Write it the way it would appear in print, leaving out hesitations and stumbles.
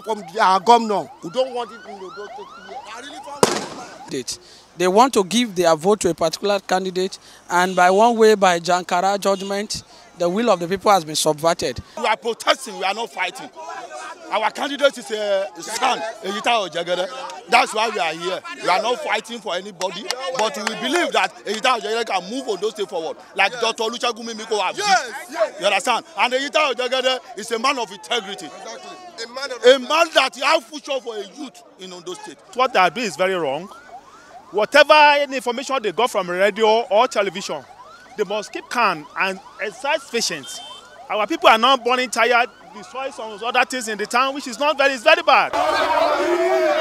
from our governor. We don't want it in Ondo State. They want to give their vote to a particular candidate, and by one way, by Jankara judgment, the will of the people has been subverted. We are protesting, we are not fighting. Our candidate is a son, Eyitayo Jegede. That's why we are here. We are not fighting for anybody, but we believe that Eyitayo Jegede can move Ondo State forward, like Dr. Olusegun Mimiko have did. You understand? And Eyitayo Jegede is a man of integrity. A man that has future for a youth in Ondo State. What they are doing is very wrong. Whatever information they got from radio or television, they must keep calm and exercise patience. Our people are not burning tired, destroy some other things in the town, which is not very, it's very bad.